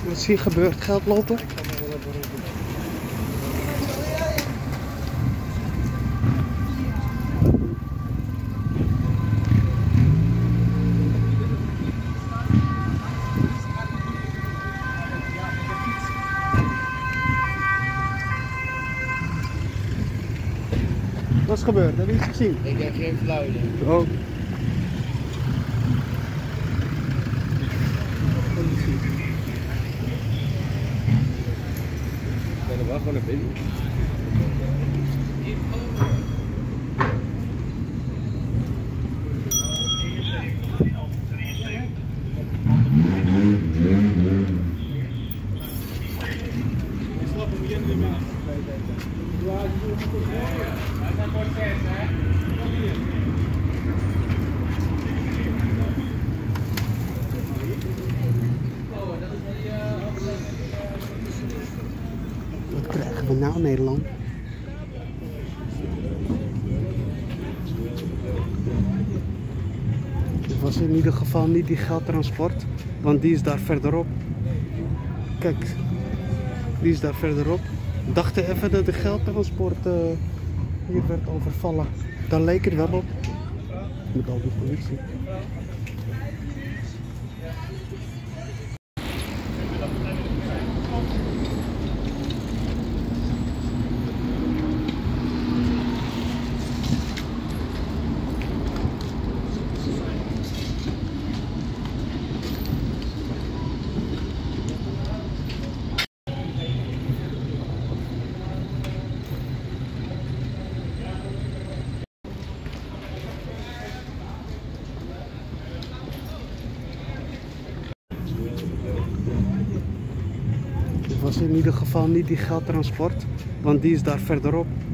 Wat is hier gebeurd? Geld lopen? Wat is gebeurd? Heb je iets gezien? Ik heb geen flauw idee. Oh. Ik ben er wel gewoon naar binnen. Wat krijgen we nou, Nederland? Het was in ieder geval niet die geldtransport, want die is daar verderop. Kijk, die is daar verderop. We dachten even dat de geldtransport hier werd overvallen. Daar leek het wel op. Met al die politie. Het was in ieder geval niet die geldtransport, want die is daar verderop.